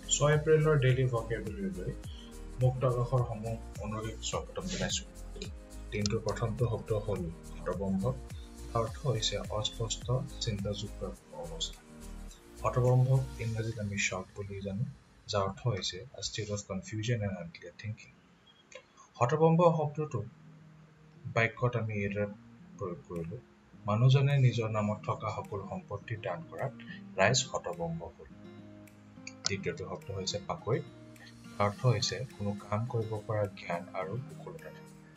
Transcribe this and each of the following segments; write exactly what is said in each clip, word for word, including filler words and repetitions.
ছয় এপ্ৰিলৰ ডেইলি ভকেবুলাৰীলৈ মুক্ত আকাশৰ সমূহ অনুৰোধ স্বাগতম জনাইছো। দিনটোৰ প্ৰথমটো শব্দ হ'ল হতভম্ব। অৰ্থ হৈছে অস্পষ্ট চিন্তাযুক্ত অৱস্থা। হতভম্বক ইংৰাজীত আমি শক বুলি জানো, যাৰ অৰ্থ হৈছে a state of confusion and unclear thinking। হতভম্ব শব্দটো বাক্যত আমি এইদৰে প্ৰয়োগ কৰিলো, মানুহজনে নিজৰ নামত থকা সকলো সম্পত্তি দান কৰাত ৰাইজ হতভম্ব হ'ল। দ্বিতীয়টো শব্দ হৈছে পাকৈত। অৰ্থ হৈছে কোনো কাম কৰিব পৰা জ্ঞান আৰু কুশলতা।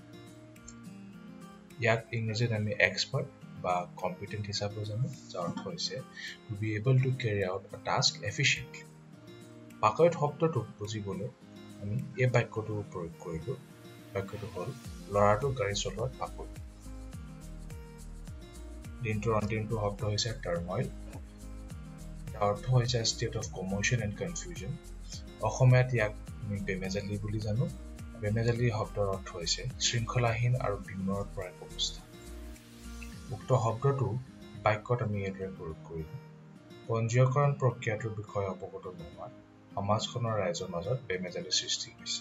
ইয়াক ইংৰাজীত আমি এক্সপাৰ্ট বা কম্পিটেণ্ট হিচাপে জানো, যাৰ অৰ্থ হৈছে to be able to carry out a task efficiently। পাকৈত শব্দটো বুজিবলৈ আমি এই বাক্যটো প্ৰয়োগ কৰিলো। বাক্যটো হ'ল ল'ৰাটো গাড়ী চলোৱাত পাকৈত। দিনটোৰ অন্তিমটো শব্দ হৈছে টাৰ্মইল। যাৰ অৰ্থ হৈছে state of commotion and confusion। অসমীয়াত ইয়াক আমি বেমেজালি বুলি জানো। বেমেজালি শব্দৰ অৰ্থ হৈছে শৃংখলাহীন আৰু বিমূঢ় পৰা এক অৱস্থা। উক্ত শব্দটো বাক্যত আমি এইদৰে প্ৰয়োগ কৰিলো, পঞ্জীয়কৰণ প্ৰক্ৰিয়াটোৰ বিষয়ে অৱগত নোহোৱাত সমাজখনৰ ৰাইজৰ মাজত বেমেজালি সৃষ্টি হৈছে।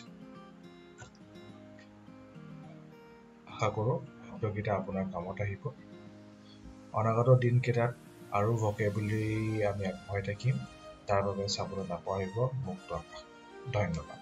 আশা কৰোঁ শব্দকেইটা আপোনাৰ কামত আহিব। অনাগত দিনকেইটাত আৰু ভকেবুলাৰী আমি আগবঢ়াই থাকিম। তাৰ বাবে চাবলৈ নাপাহৰিব মুক্ত আকাশ। ধন্যবাদ।